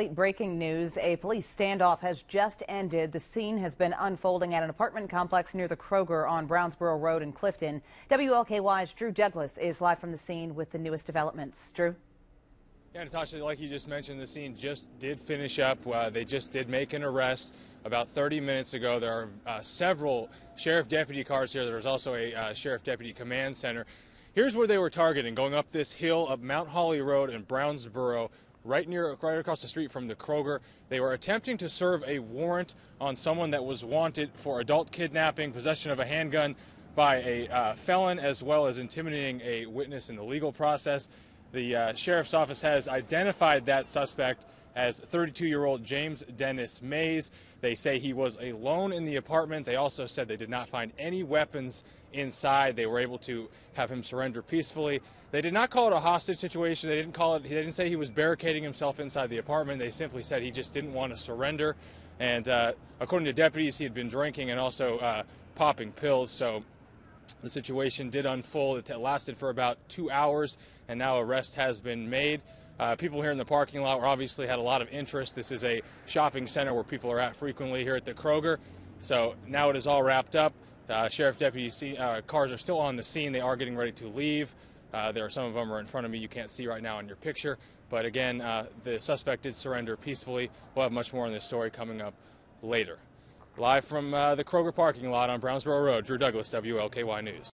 Breaking news, a police standoff has just ended. The scene has been unfolding at an apartment complex near the Kroger on Brownsboro Road in Clifton. WLKY's Drew Douglas is live from the scene with the newest developments. Drew? Yeah, Natasha, like you just mentioned, the scene just did finish up. They just did make an arrest about 30 minutes ago. There are several sheriff deputy cars here. There's also a sheriff deputy command center. Here's where they were targeting, going up this hill of Mount Holly Road in Brownsboro, right across the street from the Kroger. They were attempting to serve a warrant on someone that was wanted for adult kidnapping, possession of a handgun by a felon, as well as intimidating a witness in the legal process. The sheriff's office has identified that suspect as 32-year-old James Dennis Mays. They say he was alone in the apartment. They also said they did not find any weapons inside. They were able to have him surrender peacefully. They did not call it a hostage situation. They didn't say he was barricading himself inside the apartment. They simply said he just didn't want to surrender. And according to deputies, he had been drinking and also popping pills. So the situation did unfold. It lasted for about 2 hours, and now arrest has been made. People here in the parking lot obviously had a lot of interest. This is a shopping center where people are at frequently here at the Kroger. So now it is all wrapped up. Sheriff deputy cars are still on the scene. They are getting ready to leave. Some of them are in front of me. You can't see right now in your picture. But again, the suspect did surrender peacefully. We'll have much more on this story coming up later. Live from the Kroger parking lot on Brownsboro Road, Drew Douglas, WLKY News.